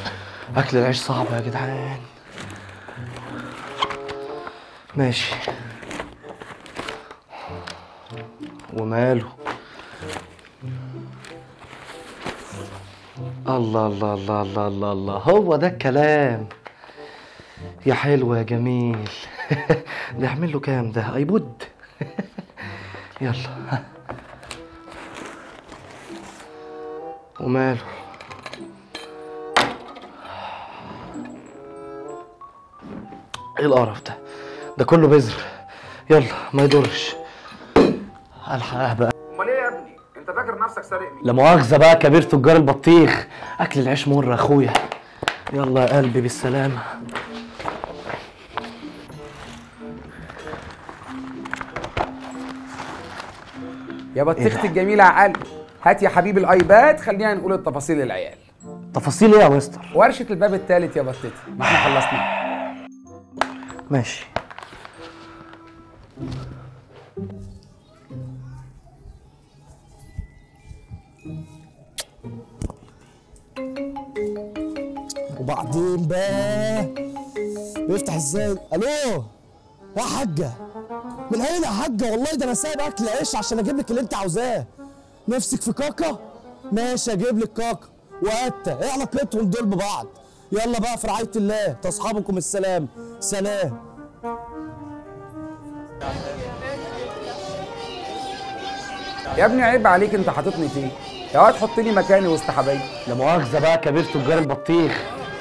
اكل العيش صعب يا جدعان. ماشي وماله. الله الله الله الله الله الله، هو ده الكلام يا حلو يا جميل. ده يعمل له كام ده؟ ايبود. يلا وماله. ايه القرف ده؟ ده كله بذر. يلا ما يضرش. الحقها بقى. امال ايه يا ابني؟ انت فاكر نفسك سارق مين؟ لا مؤاخذة بقى كبير تجار البطيخ، اكل العيش مر يا اخويا. يلا يا قلبي بالسلامة. يا بطيختي الجميلة يا قلبي، هات يا حبيبي الايباد خلينا نقول التفاصيل للعيال. تفاصيل ايه يا مستر؟ ورشة الباب الثالث يا بطتي، ما احنا خلصنا. ماشي. وبعدين بقى بيفتح ازاي؟ الو يا حاجه، من هنا يا حاجه، والله ده انا سايب اكل عيش عشان اجيب لك اللي انت عاوزاه. نفسك في كاكا؟ ماشي اجيب لك كاكا وقته. ايه علاقتهم دول ببعض؟ يلا بقى في رعايه الله، تصحابكم السلام. سلام. يا ابني عيب عليك، انت حاططني فين؟ يا واد حط لي مكاني وسط حبايبي. لا مؤاخذة بقى كبير تجار البطيخ.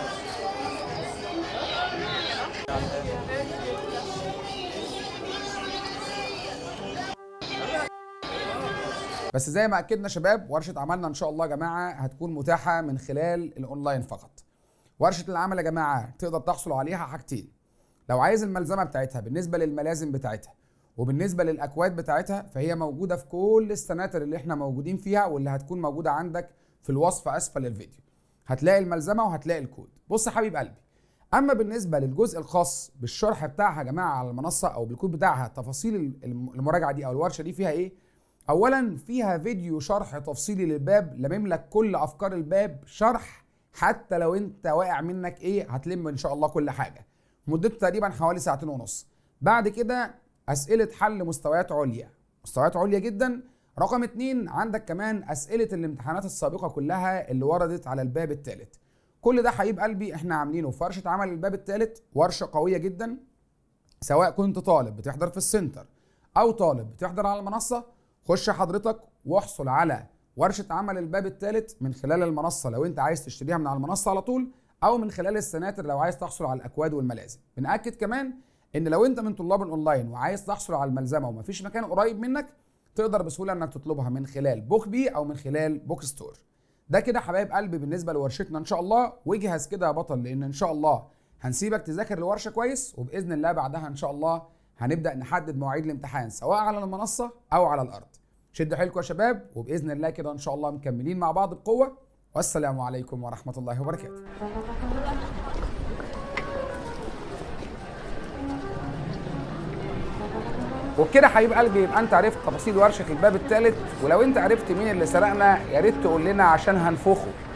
بس زي ما اكدنا شباب، ورشه عملنا ان شاء الله يا جماعه هتكون متاحه من خلال الاونلاين فقط. ورشه العمل يا جماعه تقدر تحصل عليها حاجتين. لو عايز الملزمه بتاعتها بالنسبه للملازم بتاعتها وبالنسبه للاكواد بتاعتها، فهي موجوده في كل السناتر اللي احنا موجودين فيها واللي هتكون موجوده عندك في الوصف اسفل الفيديو. هتلاقي الملزمه وهتلاقي الكود. بص يا حبيب قلبي، اما بالنسبه للجزء الخاص بالشرح بتاعها يا جماعه على المنصه او بالكود بتاعها، تفاصيل المراجعه دي او الورشه دي فيها ايه؟ اولا فيها فيديو شرح تفصيلي للباب، لمم لك كل افكار الباب شرح، حتى لو انت واقع منك ايه هتلم ان شاء الله كل حاجه. مدته تقريبا حوالي 2.5 ساعة. بعد كده اسئله حل مستويات عليا، مستويات عليا جدا. رقم 2 عندك كمان اسئله الامتحانات السابقه كلها اللي وردت على الباب الثالث. كل ده حبيب قلبي احنا عاملينه في ورشه عمل الباب الثالث، ورشه قويه جدا. سواء كنت طالب بتحضر في السنتر او طالب بتحضر على المنصه، خش حضرتك واحصل على ورشه عمل الباب الثالث من خلال المنصه لو انت عايز تشتريها من على المنصه على طول، او من خلال السناتر لو عايز تحصل على الاكواد والملازم. بنأكد كمان ان لو انت من طلاب الاونلاين وعايز تحصل على الملزمه ومفيش مكان قريب منك، تقدر بسهوله انك تطلبها من خلال بوك بي او من خلال بوك ستور. ده كده حبايب قلبي بالنسبه لورشتنا ان شاء الله. واجهز كده يا بطل، لان ان شاء الله هنسيبك تذاكر الورشه كويس، وباذن الله بعدها ان شاء الله هنبدا نحدد مواعيد الامتحان سواء على المنصه او على الارض. شدوا حيلكم يا شباب، وباذن الله كده ان شاء الله مكملين مع بعض بقوه. والسلام عليكم ورحمه الله وبركاته. وبكده حبيب قلبي يبقى انت عرفت تفاصيل ورشه الباب الثالث. ولو انت عرفت مين اللي سرقنا يا ريت تقول لنا عشان هنفخه.